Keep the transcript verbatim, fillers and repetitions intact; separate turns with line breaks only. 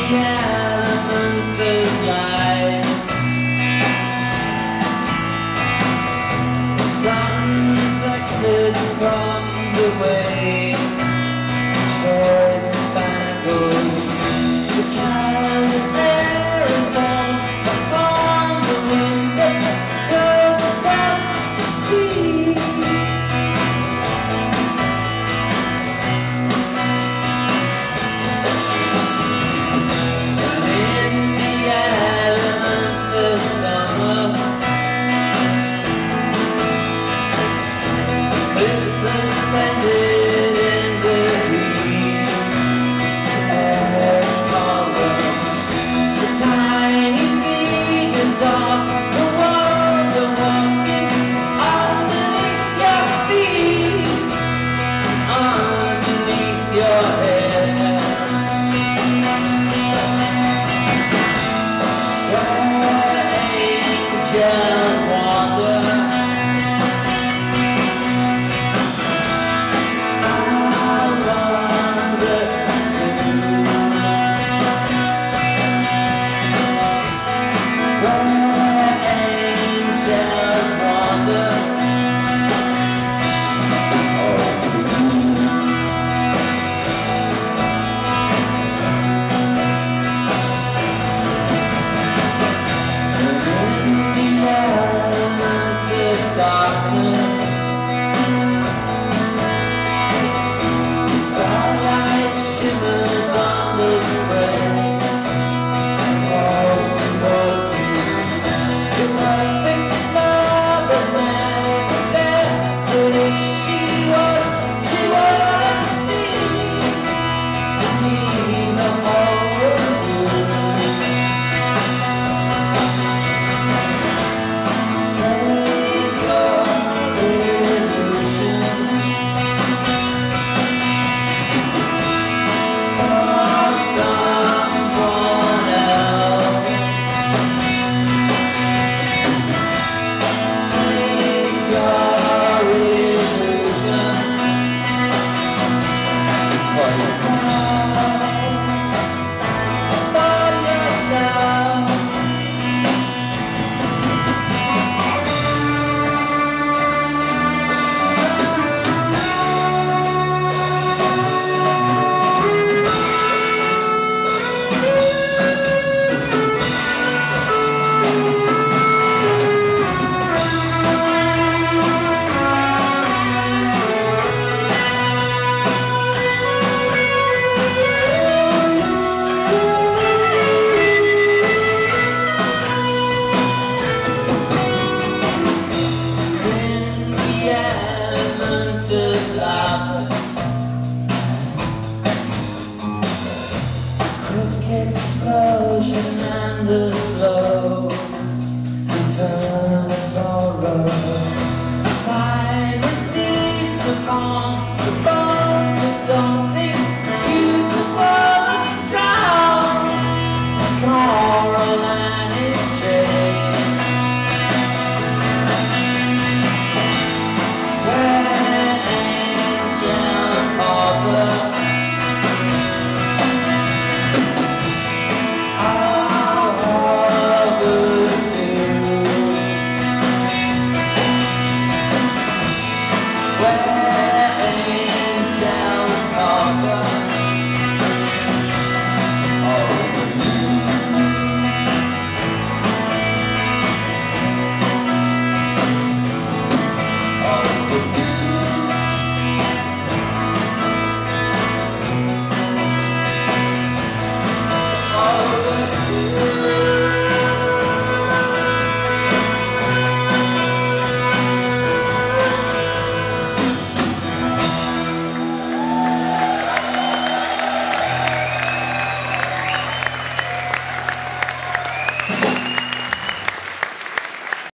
the element of life. The sun reflected from the waves, choice spangles. The child of there is born upon the wind that goes across the sea. And in the elements of summer, cliffs suspended in the heat, air columns, the tiny figures of the world are walking underneath your feet, underneath your hair. Where angels wander, angels wander. And in the element of darkness, starlight shimmers on the spray, falls towards you. The perfect love is never there, but if she was, she wouldn't be beneath the whole save your illusions for someone else. Save your illusions for yourself, for yourself. In the elements of laughter, quick explosion and the slow return of sorrow. Tide recedes upon